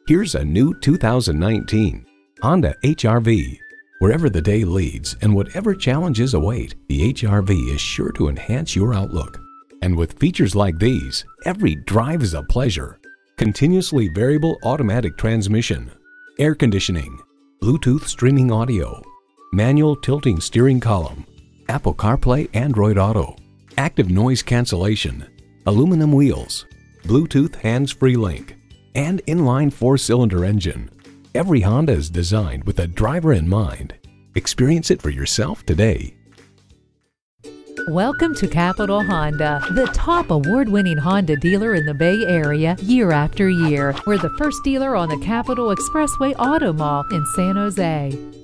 Here's a new 2019 Honda HR-V. Wherever the day leads and whatever challenges await, the HR-V is sure to enhance your outlook. And with features like these, every drive is a pleasure. Continuously variable automatic transmission, air conditioning, Bluetooth streaming audio, manual tilting steering column, Apple CarPlay Android Auto, active noise cancellation, aluminum wheels, Bluetooth hands-free link, and inline 4-cylinder engine. Every Honda is designed with the driver in mind. Experience it for yourself today. Welcome to Capitol Honda, the top award-winning Honda dealer in the Bay Area year after year. We're the first dealer on the Capitol Expressway Auto Mall in San Jose.